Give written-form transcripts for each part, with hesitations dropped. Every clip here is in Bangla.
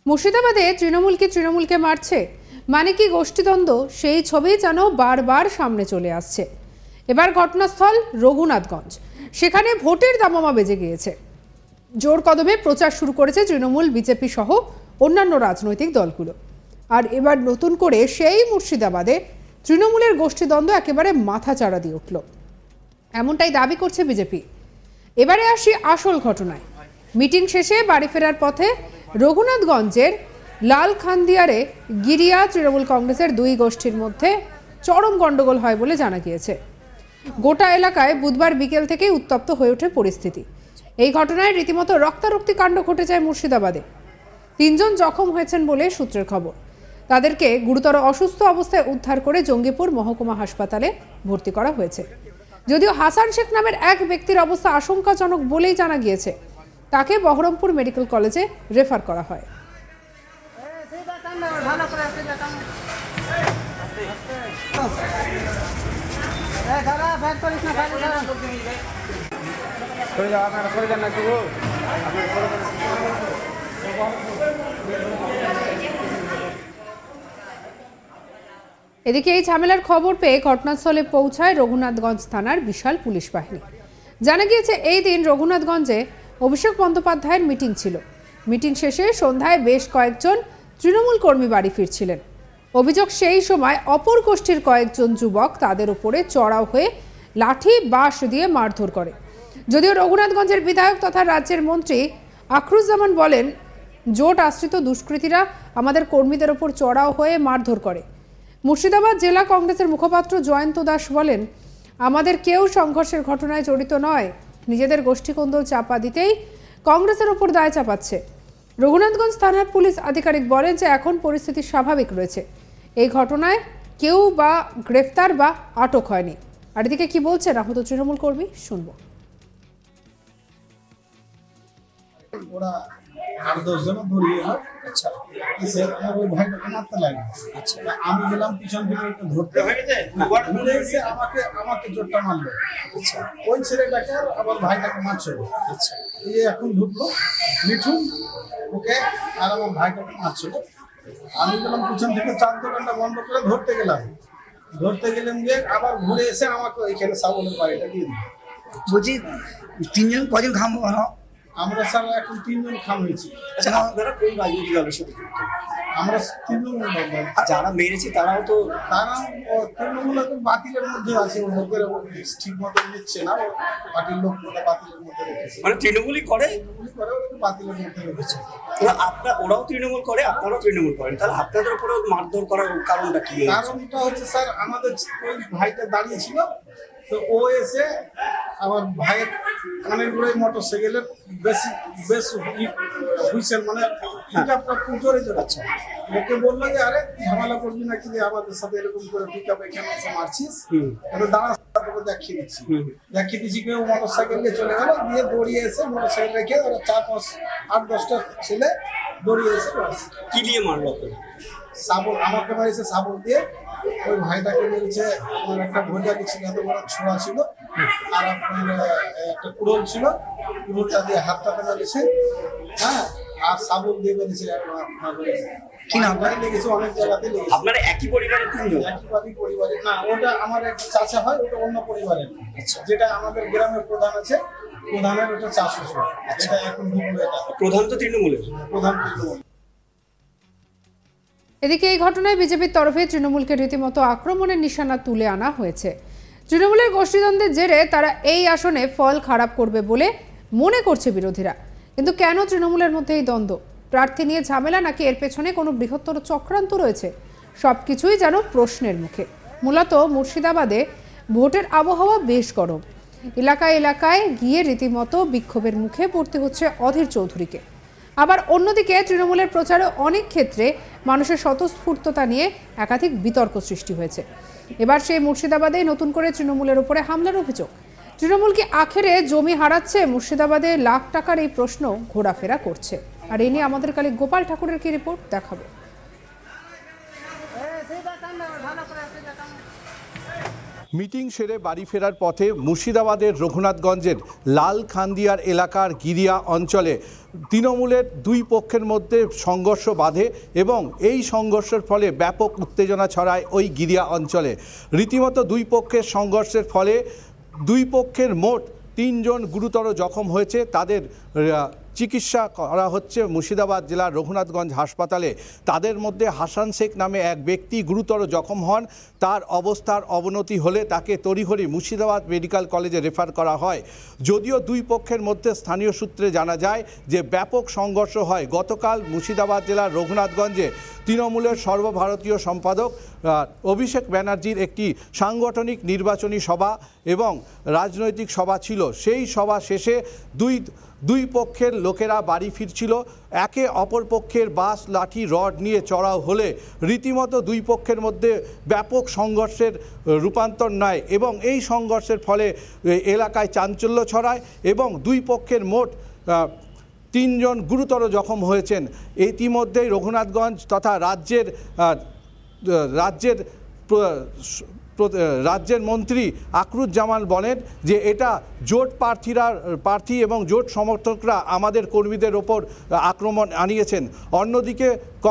মুর্শিদাবাদে তৃণমূলকে মারছে মানে কি গোষ্ঠীদ্বন্দ্ব, সেই ছবি যেন বারবার সামনে চলে আসছে। এবার ঘটনাস্থল রঘুনাথগঞ্জ, সেখানে ভোটের দামামা বেজে গিয়েছে। জোর কদমে প্রচার শুরু করেছে তৃণমূল, বিজেপি সহ অন্যান্য রাজনৈতিক দলগুলো। আর এবার নতুন করে সেই মুর্শিদাবাদে তৃণমূলের গোষ্ঠীদ্বন্দ্ব একেবারে মাথাচাড়া দিয়ে উঠল, এমনটাই দাবি করছে বিজেপি। এবারে আসি আসল ঘটনায়। মিটিং শেষে বাড়ি ফেরার পথে রঘুনাথগঞ্জের লালখান্দিয়ারে গিরিয়া তৃণমূল কংগ্রেসের দুই গোষ্ঠীর মধ্যে চরম গন্ডগোল হয় বলে জানা গিয়েছে। গোটা এলাকায় বুধবার বিকেল থেকেই উত্তপ্ত হয়ে ওঠে পরিস্থিতি। এই ঘটনায় রীতিমতো রক্তারক্তি কাণ্ড ঘটে যায় মুর্শিদাবাদে। 3 জন জখম হয়েছেন বলে সূত্রের খবর। তাদেরকে গুরুতর অসুস্থ অবস্থায় উদ্ধার করে জঙ্গিপুর মহকুমা হাসপাতালে ভর্তি করা হয়েছে। যদিও হাসান শেখ নামের এক ব্যক্তির অবস্থা আশঙ্কাজনক বলেই জানা গিয়েছে, তাকে বহরমপুর মেডিকেল কলেজে রেফার করা হয়। এদিকে এই ঝামেলার খবর পেয়ে ঘটনাস্থলে পৌঁছায় রঘুনাথগঞ্জ থানার বিশাল পুলিশ বাহিনী। জানা গিয়েছে এই দিন রঘুনাথগঞ্জে অভিষেক বন্দ্যোপাধ্যায়ের মিটিং ছিল। মিটিং শেষে সন্ধ্যায় বেশ কয়েকজন তৃণমূল কর্মী বাড়ি ফিরছিলেন। অভিযোগ, সেই সময় অপর গোষ্ঠীর কয়েকজন যুবক তাদের উপরে চড়াও হয়ে লাঠি বাঁশ দিয়ে মারধর করে। যদিও রঘুনাথগঞ্জের বিধায়ক তথা রাজ্যের মন্ত্রী আখরুজ্জামান বলেন, জোট আশ্রিত দুষ্কৃতীরা আমাদের কর্মীদের ওপর চড়াও হয়ে মারধর করে। মুর্শিদাবাদ জেলা কংগ্রেসের মুখপাত্র জয়ন্ত দাস বলেন, আমাদের কেউ সংঘর্ষের ঘটনায় জড়িত নয়, নিজেদের গোষ্ঠীকোন্দল চাপা দিতেই কংগ্রেসের ওপর দায় চাপাচ্ছে। রঘুনাথগঞ্জ থানার পুলিশ আধিকারিক বলেন যে এখন পরিস্থিতি স্বাভাবিক রয়েছে, এই ঘটনায় কেউ বা গ্রেফতার বা আটক হয়নি। আর এদিকে কি বলছেন আহত তৃণমূল কর্মী, শুনবো। আমি গেলাম পিছন থেকে একটু ধরতে, আমাকে জোরটা মারলো। ওই ছেলেটাকে আবার ভাইটাকে মারছিল। এখন ঢুকলো মিঠুন, ওকে আর আমার ভাইটাকে মারছিল। আমি গেলাম পিছন থেকে চার দোকানটা বন্ধ করে ধরতে গেলাম গিয়ে আবার ঘুরে এসে আমাকে ওইখানে সাবলের বাড়িটা দিয়ে দিল। বলছি 3 জন কজন খাম? আমরা স্যার এখন 3 জন খাম হয়েছি। আপনারা কোন রাজনৈতিক দলের সাথে যুক্ত? আমরা তৃণমূল। যারা মেরেছে তারা তৃণমূল বাতিলের মধ্যে আছে, ওদের ঠিক মতো নিচ্ছে না, পার্টির লোক বাতিলের মধ্যে রেখেছে। মানে তৃণমূলই করে ওদেরকে বাতিলের মধ্যে রেখেছে। ওরাও তৃণমূল করে, আপনারাও তৃণমূল করেন, তাহলে আপনাদের উপরে মারধর করার কারণটা কি? কারণটা হচ্ছে স্যার, আমাদের ওই ভাইটা দাঁড়িয়ে ছিল, তো ও এসে আমার ভাইয়ের কানের গোড়ায় মোটর সাইকেলের বেশ হুইসেল মানে পিকআপটা খুব জোরে যাচ্ছে। ওকে বললো যে আরে ঝামেলা করবি নাকি, যে আমাদের সাথে এরকম করে পিকআপ এখানে এসে মারছিস, এবার দাঁড়া দেখিয়ে দিচ্ছি। কেউ মোটর সাইকেল নিয়ে চলে গেল, দিয়ে দৌড়িয়ে এসে মোটর সাইকেল রেখে ওরা 4-5-8-10টা ছেলে দৌড়িয়ে এসে কি দিয়ে মারলো? সাবল আমাকে মারিছে, সাবল দিয়ে। ওই ভাইটাকে মেরেছে, আমার একটা ভোজালি ছিল, এত বড় ছোড়া ছিল, আর আপনার একটা কুড়োল ছিল, কুড়োলটা দিয়ে হাতটাতে মেরেছে, হ্যাঁ, আর সাবল দিয়ে মেরেছে। কি নাম লেগেছে? অনেক জায়গাতে লেগেছে। আপনারা একই পরিবারের 3 জন? একই পরিবারের না, ওটা আমার একটা চাচা হয়, ওটা অন্য পরিবারের। যেটা আমাদের গ্রামের প্রধান আছে, প্রধানের ওটা চাষ শ্বশুর। এটা এখন ঢুকলো, এটা প্রধান তো তৃণমূলের, প্রধান তৃণমূল। এদিকে এই ঘটনায় বিজেপির তরফে তৃণমূলকে রীতিমতো আক্রমণের নিশানা তুলে আনা হয়েছে। তৃণমূলের গোষ্ঠীদ্বন্দ্বের জেরে তারা এই আসনে ফল খারাপ করবে বলে মনে করছে বিরোধীরা। কিন্তু কেন তৃণমূলের মধ্যে এই দ্বন্দ্ব? প্রার্থী নিয়ে ঝামেলা, নাকি এর পেছনে কোনো বৃহত্তর চক্রান্ত রয়েছে? সবকিছুই যেন প্রশ্নের মুখে। মূলত মুর্শিদাবাদে ভোটের আবহাওয়া বেশ গরম। এলাকায় গিয়ে রীতিমতো বিক্ষোভের মুখে পড়তে হচ্ছে অধীর চৌধুরীকে। আবার অন্যদিকে তৃণমূলের প্রচারে অনেক ক্ষেত্রে মানুষের স্বতঃস্ফূর্ততা নিয়ে একাধিক বিতর্ক সৃষ্টি হয়েছে। এবার সেই মুর্শিদাবাদে নতুন করে তৃণমূলের উপরে হামলার অভিযোগ। তৃণমূল কি আখেরে জমি হারাচ্ছে? মুর্শিদাবাদে লাখ টাকার এই প্রশ্ন ঘোরাফেরা করছে। আর এই নিয়ে আমাদের কালী গোপাল ঠাকুরের কি রিপোর্ট, দেখাবো। মিটিং সেরে বাড়ি ফেরার পথে মুর্শিদাবাদের রঘুনাথগঞ্জের লালখান্দিয়ার এলাকার গিরিয়া অঞ্চলে তৃণমূলের দুই পক্ষের মধ্যে সংঘর্ষ বাধে এবং এই সংঘর্ষের ফলে ব্যাপক উত্তেজনা ছড়ায় ওই গিরিয়া অঞ্চলে। রীতিমতো দুই পক্ষের সংঘর্ষের ফলে দুই পক্ষের মোট 3 জন গুরুতর জখম হয়েছে। তাদের চিকিৎসা করা হচ্ছে মুর্শিদাবাদ জেলার রঘুনাথগঞ্জ হাসপাতালে। তাদের মধ্যে হাসান শেখ নামে এক ব্যক্তি গুরুতর জখম হন। তার অবস্থার অবনতি হলে তাকে তড়িঘড়ি মুর্শিদাবাদ মেডিকেল কলেজে রেফার করা হয়। যদিও দুই পক্ষের মধ্যে স্থানীয় সূত্রে জানা যায় যে ব্যাপক সংঘর্ষ হয় গতকাল মুর্শিদাবাদ জেলার রঘুনাথগঞ্জে তৃণমূলের সর্বভারতীয় সম্পাদক অভিষেক ব্যানার্জির একটি সাংগঠনিক নির্বাচনী সভা এবং রাজনৈতিক সভা ছিল। সেই সভা শেষে দুই পক্ষের লোকেরা বাড়ি ফিরছিল। একে অপর পক্ষের বাঁশ লাঠি রড নিয়ে চড়াও হলে রীতিমতো দুই পক্ষের মধ্যে ব্যাপক সংঘর্ষের রূপান্তর নেয় এবং এই সংঘর্ষের ফলে এলাকায় চাঞ্চল্য ছড়ায় এবং দুই পক্ষের মোট 3 জন গুরুতর জখম হয়েছেন। ইতিমধ্যেই রঘুনাথগঞ্জ তথা রাজ্যের মন্ত্রী আকরুজ্জামান বলেন যে এটা জোট প্রার্থী এবং জোট সমর্থকরা আমাদের কর্মীদের ওপর আক্রমণ আনিয়েছেন। অন্যদিকে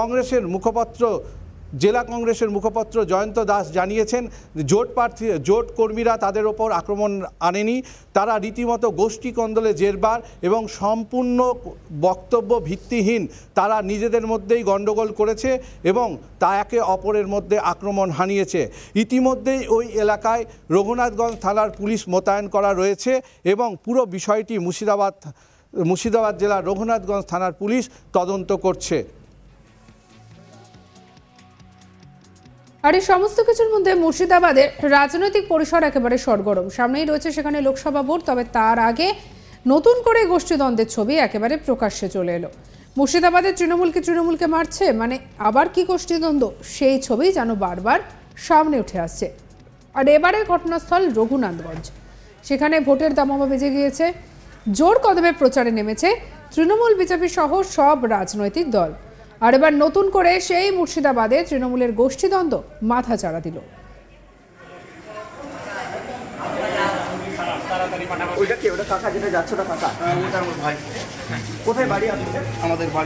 জেলা কংগ্রেসের মুখপাত্র জয়ন্ত দাস জানিয়েছেন জোট কর্মীরা তাদের ওপর আক্রমণ আনেনি, তারা রীতিমতো গোষ্ঠী কন্দলে জেরবার এবং সম্পূর্ণ বক্তব্য ভিত্তিহীন, তারা নিজেদের মধ্যেই গণ্ডগোল করেছে এবং তা একে অপরের মধ্যে আক্রমণ হানিয়েছে। ইতিমধ্যেই ওই এলাকায় রঘুনাথগঞ্জ থানার পুলিশ মোতায়েন করা রয়েছে এবং পুরো বিষয়টি মুর্শিদাবাদ জেলার রঘুনাথগঞ্জ থানার পুলিশ তদন্ত করছে। আর এই সমস্ত কিছুর মধ্যে মুর্শিদাবাদের রাজনৈতিক পরিসর একেবারে সরগরম। সামনেই রয়েছে সেখানে লোকসভা ভোট, তবে তার আগে নতুন করে গোষ্ঠীদ্বন্দ্বের ছবি একেবারে প্রকাশ্যে চলে এলো। মুর্শিদাবাদের তৃণমূলকে মারছে, মানে আবার কি গোষ্ঠীদ্বন্দ্ব, সেই ছবি যেন বারবার সামনে উঠে আসছে। আর এবারের ঘটনাস্থল রঘুনাথগঞ্জ, সেখানে ভোটের দামামা বেজে গিয়েছে। জোর কদমে প্রচারে নেমেছে তৃণমূল, বিজেপি সহ সব রাজনৈতিক দল। আর এবার নতুন করে সেই মুর্শিদাবাদে তৃণমূলের গোষ্ঠীদ্বন্দ্ব মাথা চাড়া দিল। কোথায় বাড়ি আপনাদের? আমাদের বাড়ি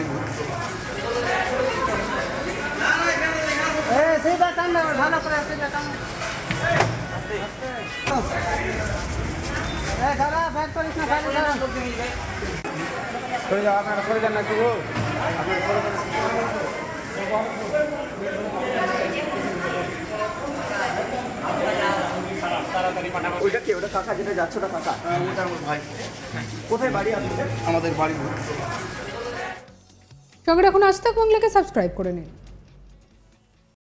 ওইটা কি ওটা কাকা যেটা যাচ্ছে ওটা কাকা? ওটা আমার ভাই। কোথায় বাড়ি আপনাদের? আমাদের বাড়ি। সঙ্গে এখন আজ তাক বাংলাকে সাবস্ক্রাইব করে নিন।